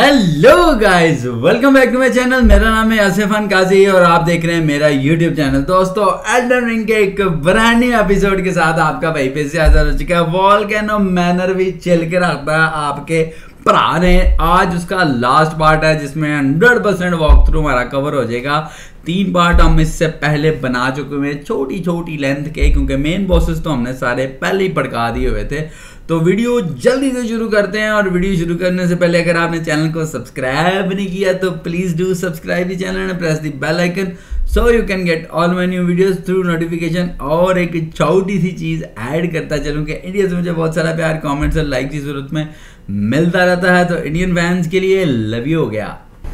Hello guys, welcome back to my channel. मेरा नाम है आसिफ खान काजी और आप देख रहे हैं मेरा यूट्यूब चैनल। दोस्तों, एल्डन रिंग के एक ब्रांड न्यू एपिसोड के साथ आपका भाई फिर से हाजिर हो चुका है। वॉल्केनो मैनर भी चिल के रखता है आपके भरा ने। आज उसका लास्ट पार्ट है जिसमें 100% वॉक थ्रू हमारा कवर हो जाएगा। 3 पार्ट हम इससे पहले बना चुके हैं, छोटी छोटी लेंथ के, क्योंकि मेन बॉसेस तो हमने सारे पहले ही भड़का दिए हुए थे। तो वीडियो जल्दी से शुरू करते हैं। और वीडियो शुरू करने से पहले अगर आपने चैनल को सब्सक्राइब नहीं किया तो please do subscribe the channel and press the bell icon so you can get all my new videos through notification. और एक छोटी सी चीज ऐड करता चलूं कि इंडिया से मुझे बहुत सारा प्यार, कमेंट्स और लाइक की जरूरत में मिलता रहता है, तो इंडियन फैंस के लिए लव यू हो गया।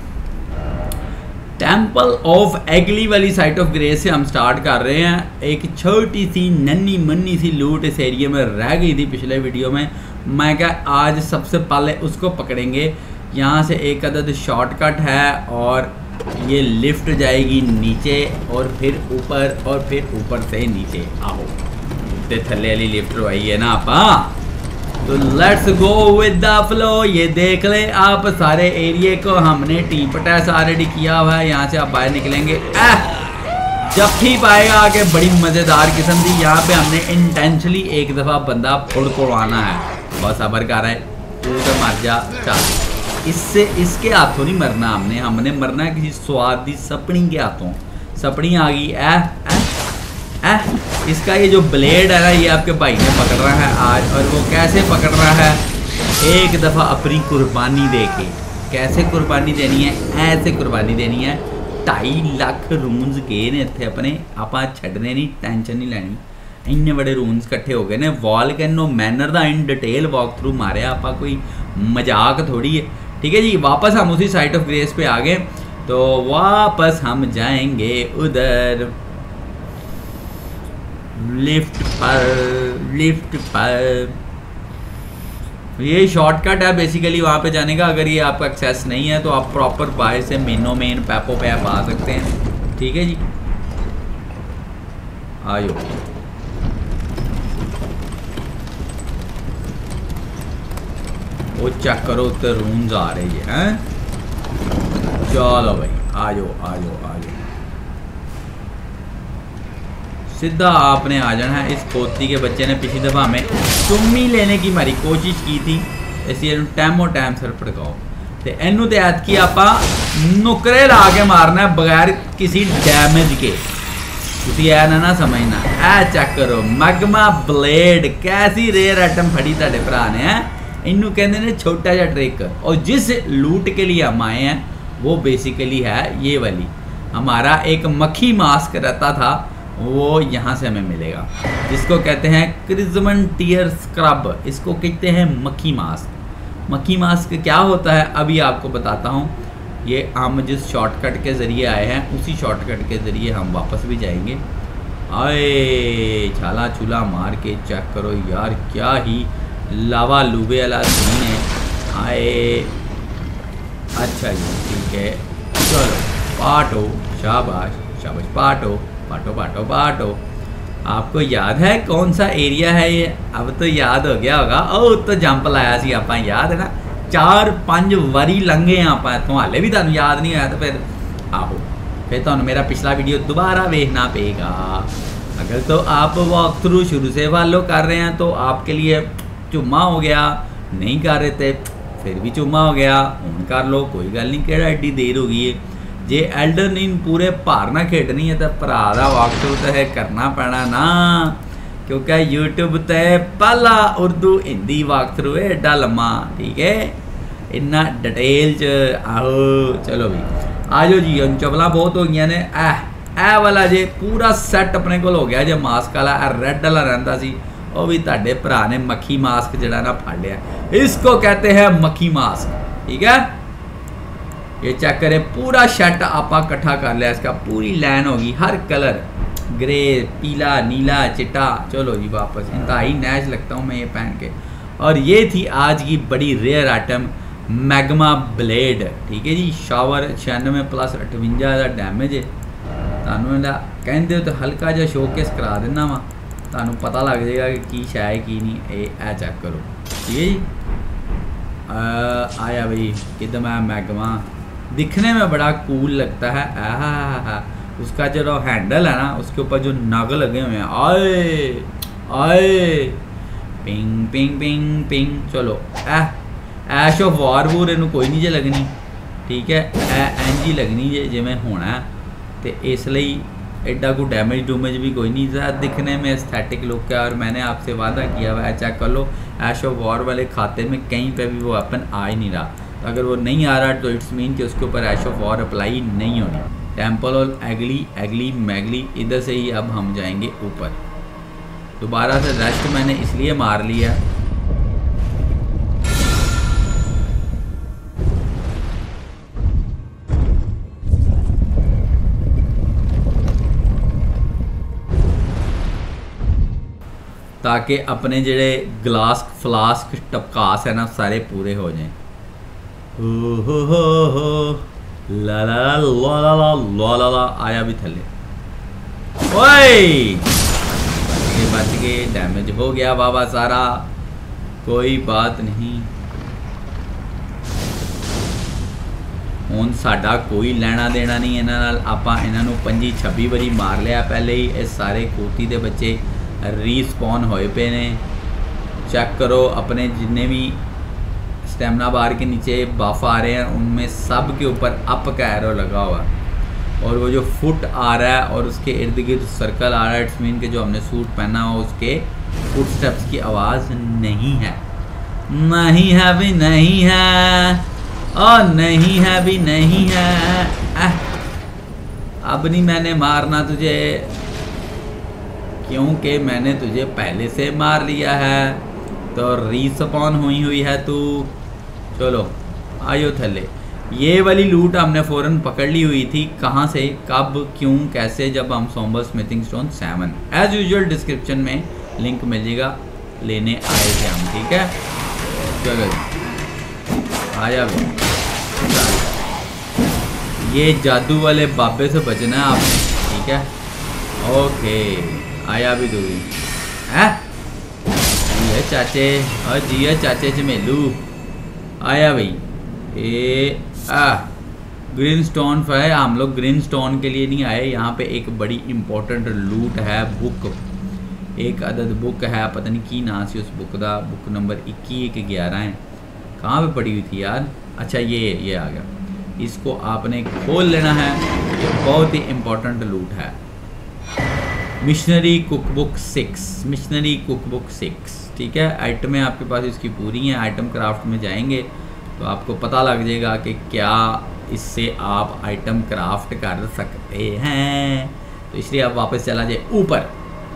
टेम्पल ऑफ एगली वाली साइट ऑफ ग्रेस से हम स्टार्ट कर रहे हैं। एक छोटी सी नन्ही मन्नी सी लूट इस एरिया में रह गई थी पिछले वीडियो में। मैं क्या आज सबसे पहले उसको पकड़ेंगे। यहाँ से एक अदद शॉर्टकट है और ये लिफ्ट जाएगी नीचे और फिर ऊपर और फिर ऊपर से नीचे। आओ ते थले वाली लिफ्ट रवाई है ना आपा, तो let's go with the flow. ये देख ले आप, सारे एरिया को हमने टी पटैस ऑलरेडी किया हुआ है। यहाँ से आप बाहर निकलेंगे, जब भी पाएगा आके बड़ी मज़ेदार किस्म की। यहाँ पे हमने इंटेंशनली एक दफ़ा बंदा फुड़कवाना है। बहुत सबर कर रहा है, तू तो मर जा। चल, इससे इसके हाथों नहीं मरना हमने मरना है किसी स्वादी सपनी के हाथों। सपनी आ गई इसका ये जो ब्लेड है ना, ये आपके भाई ने पकड़ रहा है आज। और वो कैसे पकड़ रहा है, एक दफ़ा अपनी कुर्बानी दे के। कैसे कुर्बानी देनी है, ऐसे कुर्बानी देनी है। 2.5 लाख रून्स गए ने इतने अपने, आप छड़ने नहीं, टेंशन नहीं लैनी। इन्ने बड़े रून्स इकट्ठे हो गए ने। वॉल्केनो मैनर का इन डिटेल वॉक थ्रू मारे आप, कोई मजाक थोड़ी है। ठीक है जी, वापस हम उसी साइट ऑफ ग्रेस पे आ गए। तो वापस हम जाएंगे उधर लिफ्ट पर। ये शॉर्टकट है बेसिकली वहाँ पे जाने का। अगर ये आपका एक्सेस नहीं है तो आप प्रॉपर बाहर से मेन पैपो पे आप आ सकते हैं। ठीक है जी, आयो। वो चेक करो, उत्तर रूम्स आ रही है। चलो भाई, आजो आजो आजो, सीधा आपने आ जाना है। इस पोती के बच्चे ने पिछली दफ़ा हमें चुम्मी लेने की हमारी कोशिश की थी, इसलिए टाइमो टाइम सर पड़काओ। तो इनू तो ऐतकी आप नुकरे ला के मारना है बगैर किसी डैमेज के। तुसी ऐ ना समझना। ऐ चेक करो, मैग्मा ब्लेड, कैसी रेयर आइटम फड़ी तुहाडे भरा ने है। इनू कहते हैं छोटा जा ट्रिक। और जिस लूट के लिए हम आए हैं वो बेसिकली है ये वाली। हमारा एक मक्खी मास्क रहता था, वो यहाँ से हमें मिलेगा, जिसको कहते हैं क्रिजमन टीयर स्क्रब। इसको कहते हैं मक्खी मास्क। मक्खी मास्क क्या होता है अभी आपको बताता हूँ। ये हम जिस शॉर्टकट के ज़रिए आए हैं उसी शॉर्टकट के ज़रिए हम वापस भी जाएंगे। आए छाला छूला मार के चेक करो यार, क्या ही लावा लूबे वाला सीन है। आए अच्छा जी, ठीक है, चलो पाटो, शाबाश शाबाश, पाटो पाटो पाटो पाटो। आपको याद है कौन सा एरिया है ये? अब तो याद हो गया होगा। ओ तो जंप लाया सी आप, याद है ना? 4-5 वारी लंघे आप इतों, हाले भी तुहानू याद नहीं आया तो फिर आहो, फिर तुहानू मेरा पिछला वीडियो दोबारा देखना पेगा। अगर तो आप वॉक थ्रू शुरू से फॉलो कर रहे हैं तो आपके लिए चुम्मा हो गया, नहीं कर रहे थे फिर भी चुम्मा हो गया, हूँ कर लो, कोई गल नहीं। केड़ा एड्डी देर हो गई है। जे एल्डन रिंग पूरे भार ना खेडनी है तो भरा दा वॉक थ्रू तो है करना पैना ना, क्योंकि यूट्यूब ते पहला उर्दू हिंदी वॉक थ्रू है एडा लम्मा। ठीक है, इन्ना डिटेल च आओ। चलो भी आजो जी, हम चवला बहुत हो गई ने। ऐ वाला जे पूरा सैट अपने को हो गया जे मास्क वाला। रेड वाला रहा सी, वो भी तुहाडे भरा ने मक्खी मास्क जड़ा ना फड़ लिया। इसको कहते हैं मक्खी मास्क। ठीक है, ये चेक करें, पूरा शर्ट आपा इकट्ठा कर लिया। इसका पूरी लाइन होगी, हर कलर, ग्रे, पीला, नीला, चिट्टा। चलो जी वापस, इंतहाई नैच लगता हूँ मैं ये पहन के। और ये थी आज की बड़ी रेयर आइटम, मैग्मा ब्लेड। ठीक है जी, शावर 96+58 का डैमेज है। तुहानू कहते हो तो हल्का जहा शोकेस करा देना वा, तुहानू पता लग जाएगा कि शै की नहीं। ये चेक करो। ठीक है जी, आया भाई किदम है मैगमा, दिखने में बड़ा कूल लगता है। आहा, उसका जो हैंडल है ना, उसके ऊपर जो नग लगे हुए हैं, आए आए, पिंग पिंग पिंग पिंग। चलो ऐश ऑफ वार वूर इनू कोई नहीं जे लगनी, ठीक है, इंज ही लगनी जे जिमें होना है, तो इसलिए एडा को डैमेज डूमेज भी कोई नहीं, ज़्यादा दिखने में एस्थेटिक लुक है। और मैंने आपसे वादा किया हुआ है, चेक कर लो ऐश ऑफ वॉर वाले खाते में कहीं पे भी वो वेपन आ ही नहीं रहा। अगर वो नहीं आ रहा तो इट्स मीन कि उसके ऊपर ऐश ऑफ वॉर अप्लाई नहीं होनी। टेम्पल और एगली मैगली, इधर से ही अब हम जाएंगे ऊपर। दोबारा से रेस्ट मैंने इसलिए मार लिया ताकि अपने जेड़े ग्लास फ्लास्क टपकास है ना सारे पूरे हो जाएं। हो ला ला ला ला ला ला ला ला, आया भी थले, ओए बच गए, डैमेज हो गया बाबा सारा, कोई बात नहीं। हुण साडा कोई लेना देना नहीं इन्हां नाल, आपां इन्हां नूं 25-26 वारी मार लिया पहले ही। ये सारे कोती दे बच्चे रीस्पॉन होए पे ने, चेक करो अपने जितने भी स्टेमिना बार के नीचे बफ आ रहे हैं उनमें सब के ऊपर अप का एरो लगा हुआ है, और वो जो फुट आ रहा है और उसके इर्द गिर्द सर्कल आ रहा है, इट्स मीन के जो हमने सूट पहना हुआ उसके फुट स्टेप्स की आवाज़ नहीं है, नहीं है भी नहीं है, और नहीं है भी नहीं है। अब नहीं मैंने मारना तुझे, क्योंकि मैंने तुझे पहले से मार लिया है, तो रीस्पॉन हुई है तू। चलो आयो थले। ये वाली लूट हमने फ़ौरन पकड़ ली हुई थी, कहाँ से, कब, क्यों, कैसे, जब हम somber smithing stone 7 as usual description में लिंक मिल जाएगा, लेने आए थे हम, ठीक है। चलो आया भी, ये जादू वाले बाबे से बचना है आपने, ठीक है, ओके। आया भी दूरी है जी चाचे, और जी है चाचे चमेलू, आया भाई। ग्रीन स्टोन है, हम लोग ग्रीन स्टोन के लिए नहीं आए, यहाँ पे एक बड़ी इम्पोर्टेंट लूट है, बुक, एक अदद बुक है, पता नहीं की नाम से उस बुक का, बुक नंबर 2111 है, कहाँ पे पड़ी हुई थी यार, अच्छा ये आ गया, इसको आपने खोल लेना है, ये बहुत ही इम्पोर्टेंट लूट है। मिशनरी कुकबुक 6, मिशनरी कुकबुक 6, ठीक है। आइटमें आपके पास इसकी पूरी हैं, आइटम क्राफ्ट में जाएंगे तो आपको पता लग जाएगा कि क्या इससे आप आइटम क्राफ्ट कर सकते हैं, तो इसलिए आप वापस चला जाए ऊपर।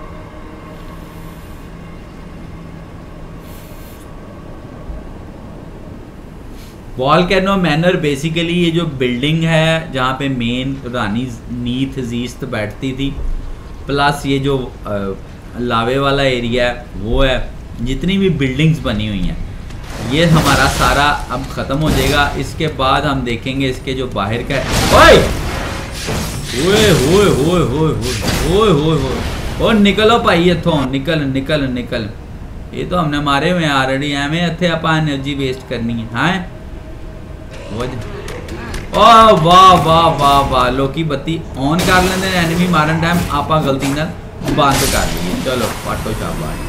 वॉल्केनो मैनर बेसिकली ये जो बिल्डिंग है जहाँ पे मेन रानी नीथ जीस्त बैठती थी, प्लस ये जो लावे वाला एरिया है वो है, जितनी भी बिल्डिंग्स बनी हुई हैं ये हमारा सारा अब ख़त्म हो जाएगा। इसके बाद हम देखेंगे इसके जो बाहर का ओए ओए होए होए होए होए होए होए, निकलो भाई इत्थों, निकल निकल निकल, ये तो हमने मारे हुए ऑलरेडी, एवें इत्थे आपां एनर्जी वेस्ट करनी है। हाँ ओ वाह वाह वाह वाह, लोकी बत्ती ऑन कर लेंगे एनिमी मारन टाइम, आपां गलती नाल बंद कर लिए। चलो पाटो शाबाश,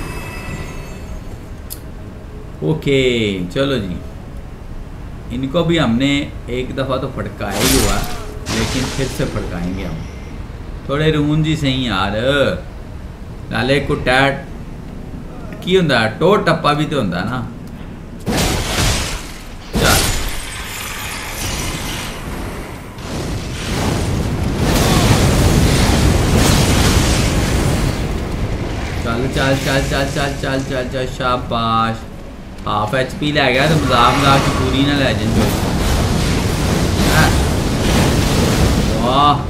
ओके चलो जी। इनको भी हमने एक दफ़ा तो फटकाया ही हुआ, लेकिन फिर से फटकाएंगे हम, थोड़े रून जी सही यार, नाले को टैट की होंदा, टो टप्पा भी तो होंदा ना। चल चल चल चल चल चल चल, शाबाश, हाफ HP लै गया तो मजाक की पूरी ना लै जाए। वाह,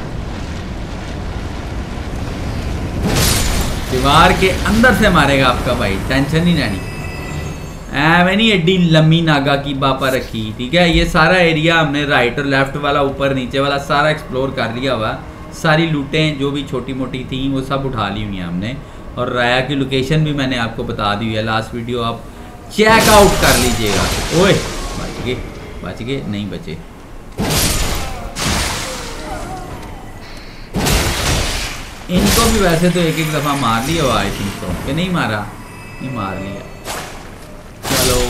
दीवार के अंदर से मारेगा आपका भाई, टेंशन नहीं लेनी, एवं नहीं एड्डी लम्बी नागा की बापा रखी, ठीक है। ये सारा एरिया हमने राइट और लेफ्ट वाला, ऊपर नीचे वाला सारा एक्सप्लोर कर लिया हुआ, सारी लूटें जो भी छोटी मोटी थी वो सब उठा ली हुई हैं हमने, और राया की लोकेशन भी मैंने आपको बता दी है, लास्ट वीडियो आप चेकआउट कर लीजिएगा। ओए बच गए नहीं बचे। इनको भी वैसे तो एक दफ़ा मार लिया हुआ आई थिंक तो, कि नहीं मारा, नहीं मार लिया। चलो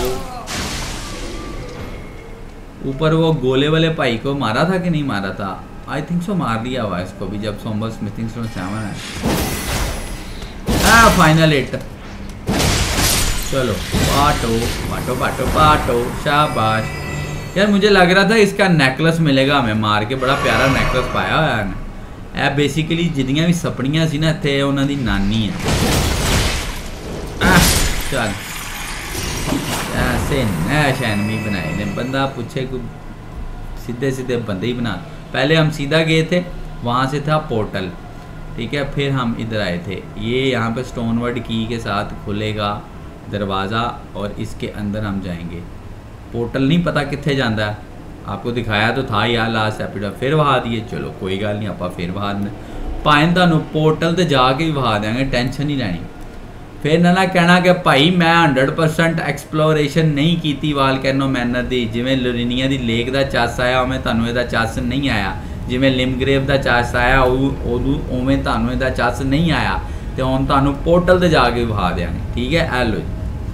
ऊपर वो गोले वाले भाई को मारा था कि नहीं मारा था, आई थिंक सो मार लिया हुआ इसको भी, जब सोमबर स्मिथिंग स्टोन 7 है। फाइनल 8। चलो पाटो शाबाश। यार मुझे लग रहा था इसका नेकलेस मिलेगा हमें मार के, बड़ा प्यारा नेकलेस पाया हुआ है। ਇਹ बेसिकली जिन्नियां भी सपनियां सी ना इत्थे उन्हां दी नानी है। चल ऐसे नैश एनमी बनाए ने, बंदा पूछे कोई सीधे सीधे बंदे ही बना। पहले हम सीधा गए थे, वहाँ से था पोर्टल, ठीक है, फिर हम इधर आए थे। ये यहाँ पे स्टोनवर्ड की के साथ खुलेगा दरवाज़ा और इसके अंदर हम जाएंगे। पोर्टल नहीं पता कितने जाता है, आपको दिखाया तो था यार लास्ट एपिसोड, फिर वहा दिए। चलो कोई गल नहीं, आप फिर वहा दें भाएं, तुहानू पोर्टल तो जाके भी वहा देंगे, टेंशन नहीं लैनी। फिर ना कहना कि भाई मैं 100% एक्सप्लोरेशन नहीं की वालकैनो मैनर की, जिमें लोरिनिया की लेक का चस आया उमें तुहानू इहदा चस नहीं आया, जिमें लिमग्रेव का चस आया उमें तुहानू इहदा चस नहीं आया, तो हुण तुहानू पोर्टल तो जाके भी वहा देंगे, ठीक है। ए लो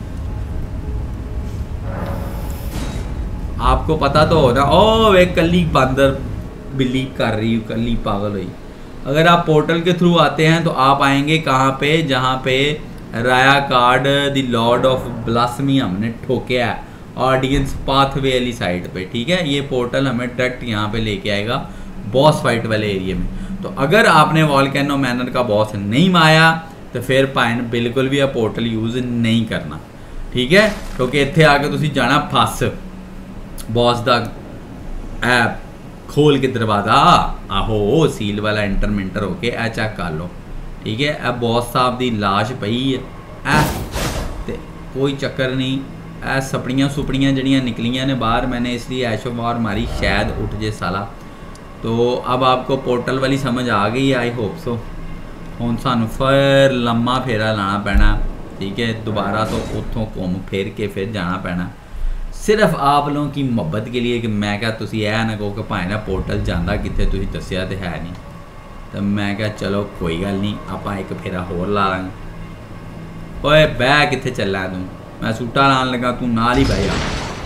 आपको पता तो हो ना, ओ वे कली बंदर बिलीव कर रही हूँ, कली पागल हुई। अगर आप पोर्टल के थ्रू आते हैं तो आप आएंगे कहाँ पे, जहाँ पे Rykard the lord of blasphemy हमने ठोकिया है ऑडियंस पाथवे वाली साइड पे, ठीक है। ये पोर्टल हमें डायरेक्ट यहाँ पे लेके आएगा बॉस फाइट वाले एरिया में। तो अगर आपने वॉल्केनो मैनर का बॉस नहीं माया तो फिर पाइन बिल्कुल भी आप पोर्टल यूज़ नहीं करना, ठीक है, क्योंकि इतने आके तुसी जाना फस बॉस दा ऐप खोल के दरवाज़ा, आहो सील वाला इंटर मिंटर होके ए चेक कर लो, ठीक है। ए बॉस साहब की लाश पई है, ते कोई चक्कर नहीं। ए सपड़ियाँ सुपड़ियाँ जड़ियाँ निकलियाँ ने बाहर, मैंने इसलिए ऐशो मार मारी शायद उठ जे साला। तो अब आपको पोर्टल वाली समझ आ गई, आई होप सो। हुण सानू फिर लम्मा फेरा लाना पैना, ठीक है, दोबारा तो उतों घूम फिर के फिर जाना पैना, सिर्फ आप लोगों की मोहब्बत के लिए कि मैं क्या तुसी ऐ ना कहो कि भाई ना पोर्टल जाता कितने, तुसी दस्सिया तो है नहीं। तो मैं क्या चलो कोई गल नहीं, आप एक फेरा होर ला लेंगे। ओए बह कितने चलना तू, मैं सूटा लान लगा, तू नाल ही बह जा।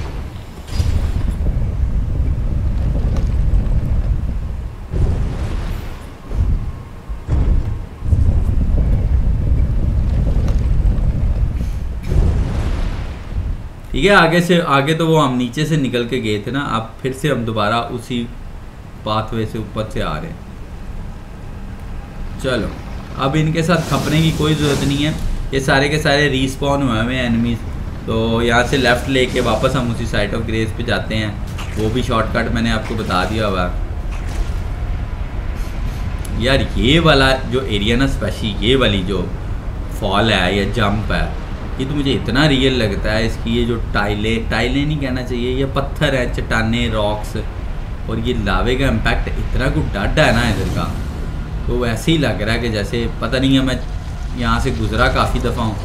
ठीक है, आगे तो वो हम नीचे से निकल के गए थे ना, अब फिर से हम दोबारा उसी पाथवे से ऊपर से आ रहे हैं। चलो अब इनके साथ खपने की कोई ज़रूरत नहीं है, ये सारे के सारे रीस्पॉन हुए हैं एनिमीज़। तो यहाँ से लेफ़्ट लेके वापस हम उसी साइट ऑफ ग्रेस पे जाते हैं, वो भी शॉर्टकट मैंने आपको बता दिया हुआ। यार ये वाला जो एरिया ना, स्पेशली ये वाली जो फॉल है या जंप है, ये तो मुझे इतना रियल लगता है। इसकी ये जो टाइलें नहीं कहना चाहिए, ये पत्थर है, चट्टाने, रॉक्स, और ये लावे का इम्पैक्ट इतना कुछ डट है ना इधर का, तो वैसे ही लग रहा है कि जैसे पता नहीं है, मैं यहाँ से गुजरा काफ़ी दफ़ा हूँ।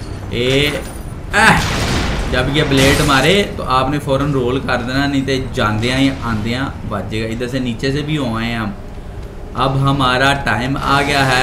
जब ये ब्लेड मारे तो आपने फ़ौरन रोल कर देना, नहीं तो जाते हैं या आंदे हैं बजेगा। इधर से नीचे से भी हो आए हैं हम। अब हमारा टाइम आ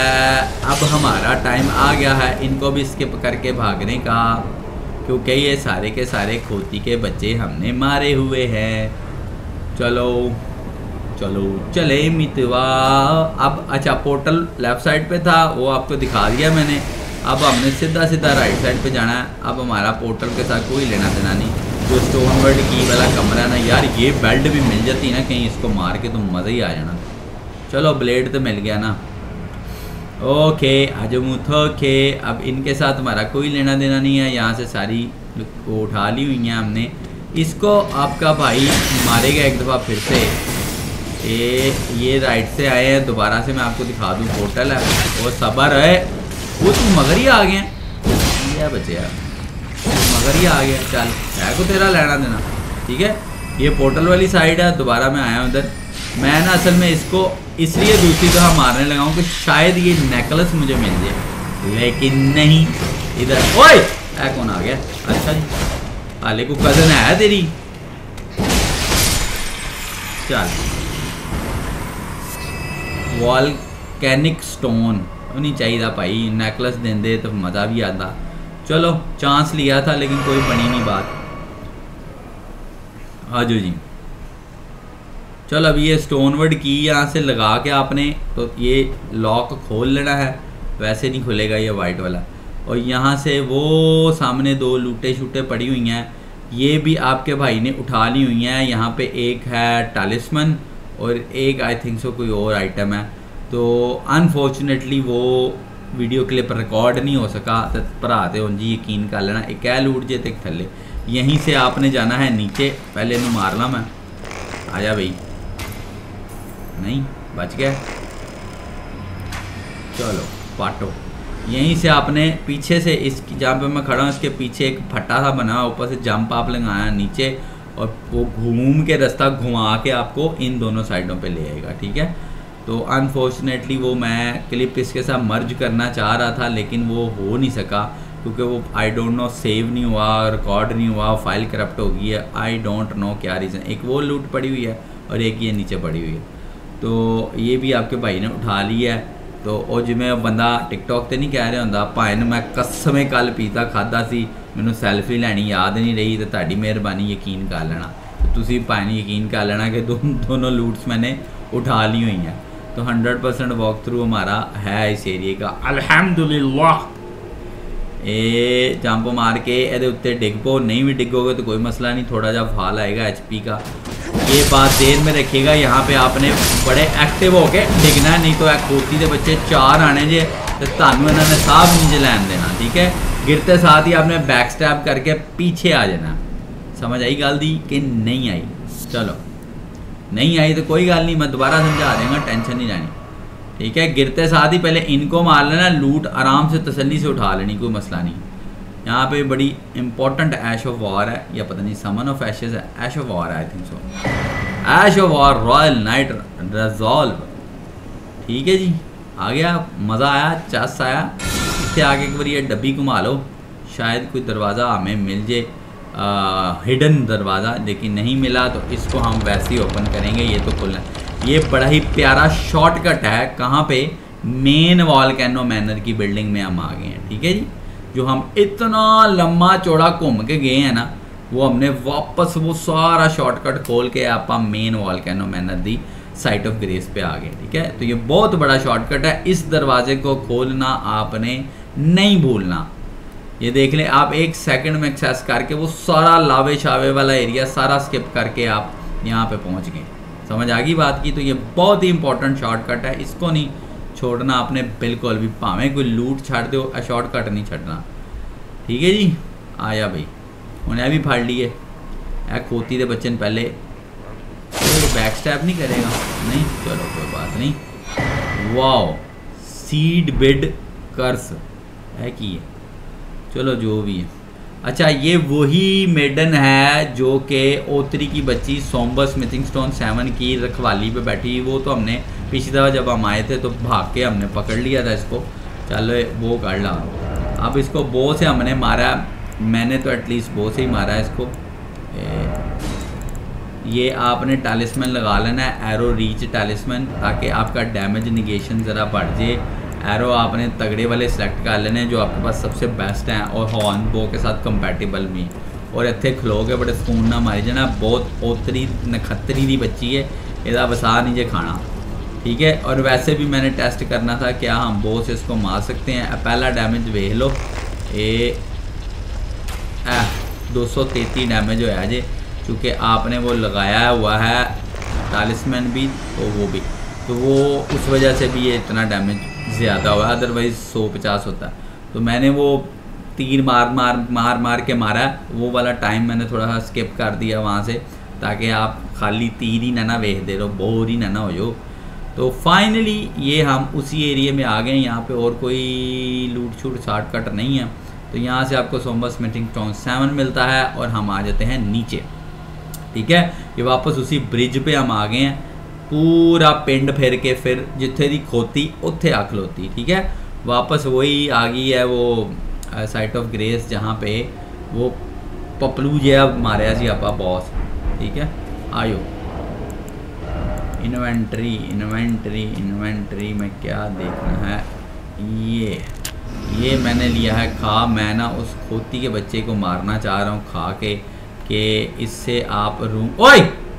गया है, इनको भी स्किप करके भागने का, क्योंकि ये सारे के सारे खोती के बच्चे हमने मारे हुए हैं। चलो चले मितवा। अब अच्छा पोर्टल लेफ़्ट साइड पे था, वो आपको दिखा दिया मैंने। अब हमने सीधा राइट साइड पे जाना है। अब हमारा पोर्टल के साथ कोई लेना देना नहीं। जो स्टोनवर्ड की वाला कमरा है ना, यार ये बेल्ट भी मिल जाती ना कहीं, इसको मार के तो मज़ा ही आ जाना। चलो ब्लेड तो मिल गया ना, ओके आजमूथ ओके। अब इनके साथ हमारा कोई लेना देना नहीं है, यहाँ से सारी उठा ली हुई हैं हमने। इसको आपका भाई मारेगा एक दफ़ा फिर से। ये राइट से आए हैं, दोबारा से मैं आपको दिखा दूँ पोर्टल है, वो सबर है, वो तुम मगर ही आ गए क्या बचे यार, मगर ही आ गया। चल है को तेरा लेना देना, ठीक है। ये पोर्टल वाली साइड है, दोबारा मैं आया हूँ उधर। मैं ना असल में इसको इसलिए दूसरी तरह मारने लगा हूँ कि शायद ये नेकलेस मुझे मिल जाए, लेकिन नहीं। इधर ओए है कौन आ गया? अच्छा जी, हाले को कजन है तेरी। चल वॉल्केनिक स्टोन नहीं चाहिए भाई, नेकलेस देंदे तो मज़ा भी आता। चलो चांस लिया था लेकिन कोई बनी नहीं बात। आजो जी, चल अब ये स्टोनवर्ड की यहाँ से लगा के आपने तो ये लॉक खोल लेना है, वैसे नहीं खुलेगा ये वाइट वाला। और यहाँ से वो सामने 2 लूटे शूटे पड़ी हुई हैं, ये भी आपके भाई ने उठा ली हुई हैं। यहाँ पे एक है टालिस्मन और एक आई थिंक सो कोई और आइटम है। तो अनफॉर्चुनेटली वो वीडियो क्लिप रिकॉर्ड नहीं हो सका, तो भरा तो जी यकीन कर लेना एक है लूट जे तक थले। यहीं से आपने जाना है नीचे, पहले इन्हें मार ला मैं, आजा भाई, नहीं बच गया। चलो पाटो, यहीं से आपने पीछे से इस जहाँ पे मैं खड़ा हूँ इसके पीछे एक फट्टा सा बना हुआ, ऊपर से जंप आप लगाया नीचे और वो घूम के रास्ता घुमा के आपको इन दोनों साइडों पे ले आएगा। ठीक है, तो अनफॉर्चुनेटली वो मैं क्लिप इसके साथ मर्ज करना चाह रहा था लेकिन वो हो नहीं सका क्योंकि वो आई डोंट नो सेव नहीं हुआ, रिकॉर्ड नहीं हुआ, फाइल करप्ट हो गई है, आई डोंट नो क्या रीज़न। एक वो लूट पड़ी हुई है और एक ये नीचे पड़ी हुई है, तो ये भी आपके भाई ने उठा लिया है। तो और जिमें बंदा टिकटॉक ते नहीं कह रहा होंदा भाई ने मैं कसमें कल पीता खादा सी, मैनू सैल्फी लैनी याद नहीं रही, तो ताड़ी मेहरबानी यकीन कर लेना, तो तुसी भाई ने यकीन कर लेना कि दोनों लूट्स मैंने उठा ली हुई हैं। तो 100% वॉक थ्रू हमारा है इस एरिए का, अल्हम्दुलिल्लाह। ये जंप मार के ये उत्ते डिग पो, नहीं भी डिगोगे तो कोई मसला नहीं, थोड़ा जा फाल आएगा HP का। ये बात देर में रखिएगा, यहाँ पे आपने बड़े एक्टिव हो के डिगना है, नहीं तो खोती के बच्चे 4 आने जे तो थानू इन्होंने साफ नीचे लैन देना। ठीक है, गिरते साथ ही आपने बैक स्टैप करके पीछे आ जाना। समझ आई गल दी कि नहीं आई? चलो नहीं आई तो कोई गल नहीं, मैं दोबारा समझा देंगे, टेंशन नहीं जानी। ठीक है, गिरते साथ ही पहले इनको मार लेना, लूट आराम से तसल्ली से उठा लेनी, कोई मसला नहीं। यहाँ पे बड़ी इंपॉर्टेंट ऐश ऑफ वॉर है, या पता नहीं समन ऑफ एशेज है, ऐश ऑफ वॉर है I think so, ash of war royal knight resolve. ठीक है जी, आ गया, मज़ा आया, चस आया। इससे आगे एक बार ये डब्बी घुमा लो, शायद कोई दरवाज़ा हमें मिल जाए, हिडन दरवाज़ा, लेकिन नहीं मिला तो इसको हम वैसे ही ओपन करेंगे। ये तो खुलना, ये बड़ा ही प्यारा शॉर्टकट है। कहाँ पे? मेन वॉल्केनो मैनर की बिल्डिंग में हम आ गए हैं। ठीक है जी, जो हम इतना लम्बा चौड़ा घूम के गए हैं ना, वो हमने वापस वो सारा शॉर्टकट खोल के आप main volcano manor the site of grace पे आ गए। ठीक है, तो ये बहुत बड़ा शॉर्टकट है, इस दरवाजे को खोलना आपने नहीं भूलना। ये देख लें आप, 1 सेकंड में एक्सेस करके वो सारा लावे शावे वाला एरिया सारा स्किप करके आप यहाँ पे पहुँच गए। समझ आ गई बात की? तो ये बहुत ही इंपॉर्टेंट शॉर्टकट है, इसको नहीं छोड़ना आपने बिल्कुल भी, भावें कोई लूट छड़ दो, शॉर्टकट नहीं छड़ना। ठीक है जी, आया भाई, उन्हें भी फाड़ लिए खोती के बच्चे ने पहले, तो बैक स्टैप नहीं करेगा, नहीं चलो कोई बात नहीं। वाओ, सीड बिड कर्स है कि है, चलो जो भी है। अच्छा, ये वही मेडन है जो कि ओतरी की बच्ची सोम्बर स्मिथिंग स्टोन 7 की रखवाली पे बैठी, वो तो हमने पिछली दफ़ा जब हम आए थे तो भाग के हमने पकड़ लिया था इसको। चलो वो कर ला, अब इसको बो से हमने मारा, मैंने तो एटलीस्ट बो से ही मारा है इसको। ये आपने टालिस्मन लगा लेना है, एरो रीच टालिस्मन, ताकि आपका डैमेज निगेशन ज़रा बढ़ जाए। एरो आपने तगड़े वाले सेलेक्ट कर लेने जो आपके पास सबसे बेस्ट हैं और हॉर्न बो के साथ कंपैटिबल भी, और इतने खलो के बड़े सुकून ना मारी जाना। बहुत ओतरी नखत्तरी दी बच्ची है, इसका वसा नहीं जे खाना। ठीक है, और वैसे भी मैंने टेस्ट करना था क्या हम बो से इसको मार सकते हैं। पहला डैमेज वेख लो, ये 233 डैमेज होया जे, चूँकि आपने वो लगाया हुआ है टालिस्मैन भी, तो वो भी, तो वो उस वजह से भी ये इतना डैमेज ज़्यादा हुआ, अदरवाइज़ 150 होता। तो मैंने वो तीर मार के मारा, वो वाला टाइम मैंने थोड़ा सा स्किप कर दिया वहाँ से, ताकि आप खाली तीर ही ना वेख दे रहो, बोर ही ना हो जो। तो फाइनली ये हम उसी एरिया में आ गए, यहाँ पे और कोई लूट छूट शॉर्टकट नहीं है। तो यहाँ से आपको सोम्बर स्मिथिंग स्टोन 7 मिलता है और हम आ जाते हैं नीचे। ठीक है, ये वापस उसी ब्रिज पे हम आ गए हैं, पूरा पिंड फिर के फिर जिथे दी खोती उत्थे आ खलोती। ठीक है, वापस वही आ गई है वो साइट ऑफ ग्रेस जहाँ पे वो पपलू जहा मारिया सी आपा बॉस। ठीक है, आयो इन्वेंट्री इन्वेंट्री इन्वेंट्री में क्या देखना है, ये मैंने लिया है खा। मैं ना उस खोती के बच्चे को मारना चाह रहा हूँ खा के, कि इससे आप रूम, ओए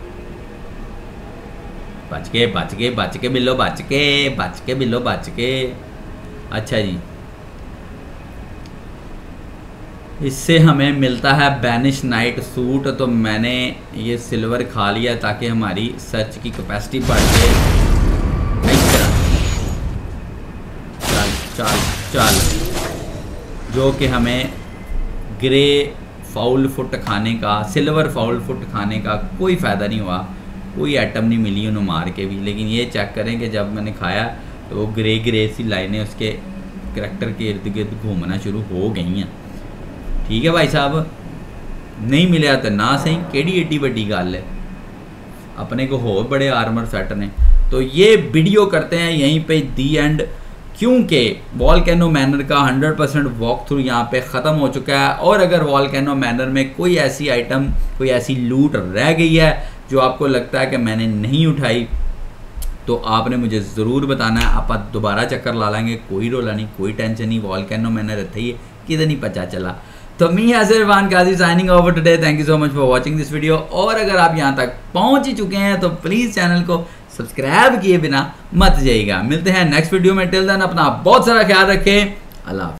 बच के बच के बच के बिल्लो, बच के बिल्लो, बच के। अच्छा जी, इससे हमें मिलता है बैनिश नाइट सूट, तो मैंने ये सिल्वर खा लिया ताकि हमारी सर्च की कैपेसिटी बढ़ जाए। चल चल चल, जो कि हमें ग्रे फाउल फुट खाने का, सिल्वर फाउल फुट खाने का कोई फ़ायदा नहीं हुआ, कोई आइटम नहीं मिली उन्हें मार के भी। लेकिन ये चेक करें कि जब मैंने खाया तो वो ग्रे सी लाइनें उसके करैक्टर के इर्द गिर्द घूमना शुरू हो गई हैं। ठीक है भाई साहब, नहीं मिले तो ना सही, केड़ी एडी वड्डी गल है, अपने को हो बड़े आर्मर सेट ने। तो ये वीडियो करते हैं यहीं पे दी एंड, क्योंकि वॉल्केनो मैनर का 100% वॉक थ्रू यहाँ पे ख़त्म हो चुका है। और अगर वॉल्केनो मैनर में कोई ऐसी आइटम, कोई ऐसी लूट रह गई है जो आपको लगता है कि मैंने नहीं उठाई, तो आपने मुझे ज़रूर बताना है। आप दोबारा चक्कर ला लेंगे, कोई रोला नहीं, कोई टेंशन नहीं। वॉल्केनो मैनर रहता ही किधर नहीं पता चला। तो me Irfan Kazi signing over today. Thank you so much for watching this video. और अगर आप यहाँ तक पहुँच ही चुके हैं तो प्लीज़ चैनल को सब्सक्राइब किए बिना मत जाइएगा। मिलते हैं नेक्स्ट वीडियो में। टिल देन अपना बहुत सारा ख्याल रखें। अल्लाह।